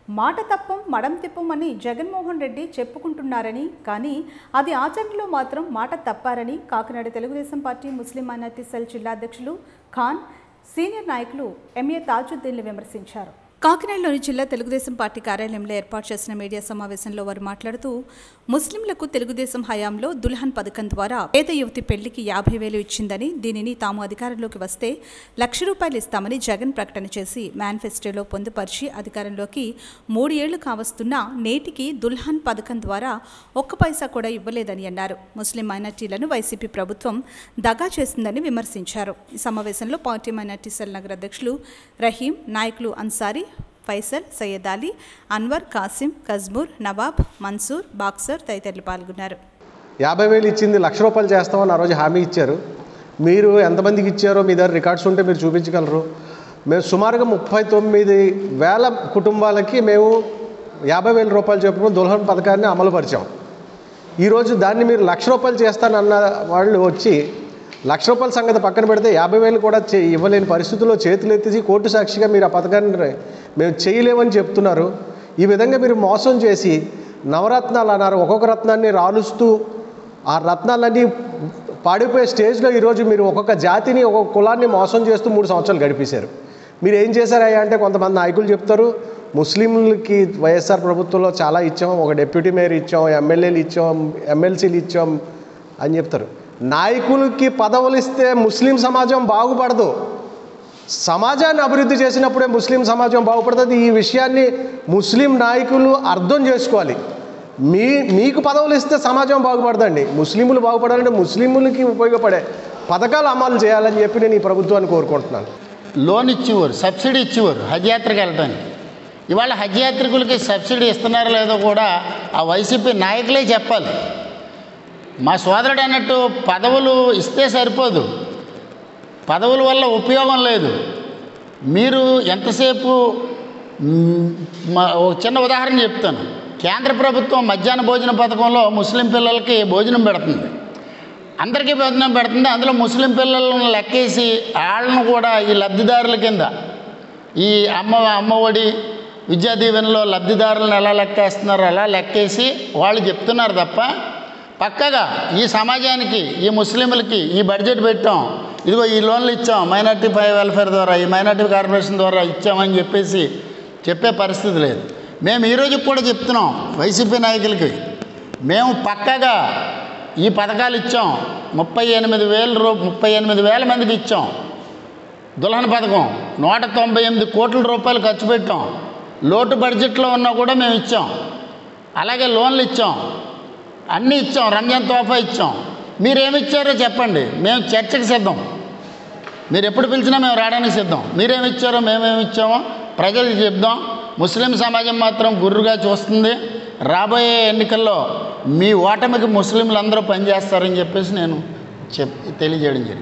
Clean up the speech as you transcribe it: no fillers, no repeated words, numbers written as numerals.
మాట తప్పం మడం తిప్పమని జగన్మోహన్ రెడ్డి చెప్పుకుంటున్నారని, కానీ అది ఆచరణలో మాత్రం మాట తప్పారని Kakinada Telugu Desam party Muslim minority cell జిల్లా అధ్యక్షులు ఖాన్, సీనియర్ నాయకులు ఎంఏ తాజుద్దీన్లు విమర్శించారు. కాకినాడలోని జిల్లా తెలుగుదేశం పార్టీ కార్యాలయంలో ఏర్పాటు చేసిన మీడియా సమావేశంలో వారు మాట్లాడుతూ, ముస్లింలకు తెలుగుదేశం హయాంలో దుల్హన్ పథకం ద్వారా పేద యువతి పెళ్లికి 50,000 ఇచ్చిందని, దీనిని తాము అధికారంలోకి వస్తే ₹1,00,000 ఇస్తామని జగన్ ప్రకటన చేసి మేనిఫెస్టోలో పొందుపరిచి అధికారంలోకి 3 ఏళ్లు కావస్తున్నా నేటికి దుల్హన్ పథకం ద్వారా ఒక్క పైసా కూడా ఇవ్వలేదని అన్నారు. ముస్లిం మైనార్టీలను వైసీపీ ప్రభుత్వం దగా చేసిందని విమర్శించారు. ఈ సమావేశంలో పార్టీ మైనార్టీ సెల్ నగర అధ్యక్షులు రహీం, నాయకులు అన్సారీ, ఫైసల్, సయ్యద్ అలీ, అన్వర్, కాసిం, కజ్మూర్, నవాబ్, మన్సూర్, బాక్సర్ తదితరులు పాల్గొన్నారు. 50,000 ఇచ్చింది ₹1,00,000 చేస్తామని ఆ రోజు హామీ ఇచ్చారు. మీరు ఎంతమందికి ఇచ్చారో మీ దగ్గర రికార్డ్స్ ఉంటే మీరు చూపించగలరు. మేము సుమారుగా 39,000 కుటుంబాలకి మేము ₹50,000 చొప్పున దుల్హన్ పథకాన్ని అమలుపరిచాం. ఈరోజు దాన్ని మీరు ₹1,00,000 చేస్తానన్న వాళ్ళు వచ్చి ₹1,00,000 సంగతి పక్కన పెడితే 50,000 కూడా ఇవ్వలేని పరిస్థితుల్లో చేతులు ఎత్తిసి కోర్టు సాక్షిగా మీరు ఆ పథకాన్ని మేము చేయలేమని చెప్తున్నారు. ఈ విధంగా మీరు మోసం చేసి నవరత్నాలు అన్నారు, ఒక్కొక్క రత్నాన్ని రాలుస్తూ ఆ రత్నాలన్నీ పాడిపోయే స్టేజ్లో ఈరోజు మీరు ఒక్కొక్క జాతిని, ఒక్కొక్క కులాన్ని మోసం చేస్తూ 3 సంవత్సరాలు గడిపేశారు. మీరు ఏం చేశారయ్యా అంటే కొంతమంది నాయకులు చెప్తారు, ముస్లింలకి వైఎస్ఆర్ ప్రభుత్వంలో చాలా ఇచ్చాం, ఒక డిప్యూటీ మేయర్ ఇచ్చాం, ఎమ్మెల్యేలు ఇచ్చాం, ఎమ్మెల్సీలు ఇచ్చాం అని చెప్తారు. నాయకులకి పదవులు ఇస్తే ముస్లిం సమాజం బాగుపడదు. సమాజాన్ని అభివృద్ధి చేసినప్పుడే ముస్లిం సమాజం బాగుపడుతుంది. ఈ విషయాన్ని ముస్లిం నాయకులు అర్థం చేసుకోవాలి. మీకు పదవులు ఇస్తే సమాజం బాగుపడదండి. ముస్లింలు బాగుపడాలంటే ముస్లింలకి ఉపయోగపడే పథకాలు అమలు చేయాలని చెప్పి నేను ఈ ప్రభుత్వాన్ని కోరుకుంటున్నాను. లోన్ ఇచ్చేవారు, సబ్సిడీ ఇచ్చేవారు హజ్ యాత్రకు వెళ్ళడానికి. ఇవాళ హజ్ యాత్రికులకి సబ్సిడీ ఇస్తున్నారో లేదో కూడా ఆ వైసీపీ నాయకులే చెప్పాలి. మా సోదరుడు అన్నట్టు పదవులు ఇస్తే సరిపోదు, పదవుల వల్ల ఉపయోగం లేదు. మీరు ఎంతసేపు ఒక చిన్న ఉదాహరణ చెప్తాను. కేంద్ర ప్రభుత్వం మధ్యాహ్న భోజన పథకంలో ముస్లిం పిల్లలకి భోజనం పెడుతుంది, అందరికీ భోజనం పెడుతుంది. అందులో ముస్లిం పిల్లలను లెక్కేసి వాళ్ళను కూడా ఈ లబ్ధిదారుల కింద ఈ అమ్మఒడి విద్యా దీవెనలో లబ్ధిదారులను ఎలా లెక్కేస్తున్నారో అలా లెక్కేసి వాళ్ళు చెప్తున్నారు తప్ప పక్కగా ఈ సమాజానికి, ఈ ముస్లింలకి ఈ బడ్జెట్ పెట్టాం, ఇదిగో ఈ లోన్లు ఇచ్చాం, మైనార్టీ వెల్ఫేర్ ద్వారా, ఈ మైనార్టీ కార్పొరేషన్ ద్వారా ఇచ్చామని చెప్పేసి చెప్పే పరిస్థితి లేదు. మేము ఈరోజు కూడా చెప్తున్నాం వైసీపీ నాయకులకి, మేము పక్కగా ఈ పథకాలు ఇచ్చాం. 38,000 మందికి ఇచ్చాం. దుల్హన్ పథకం ₹198 కోట్ల ఖర్చు పెట్టాం. లోటు బడ్జెట్లో ఉన్నా కూడా మేము ఇచ్చాం. అలాగే లోన్లు ఇచ్చాం, అన్నీ ఇచ్చాం, రంజాన్ తోఫా ఇచ్చాం. మీరేమిచ్చారో చెప్పండి, మేము చర్చకు సిద్ధం. మీరు ఎప్పుడు పిలిచినా మేము రావడానికి సిద్ధం. మీరేమిచ్చారో మేమేమి ఇచ్చామో ప్రజలకు చెప్దాం. ముస్లిం సమాజం మాత్రం గుర్రుగా చూస్తుంది. రాబోయే ఎన్నికల్లో మీ ఓటమికి ముస్లింలు అందరూ పనిచేస్తారని చెప్పేసి నేను తెలియజేయడం జరిగింది.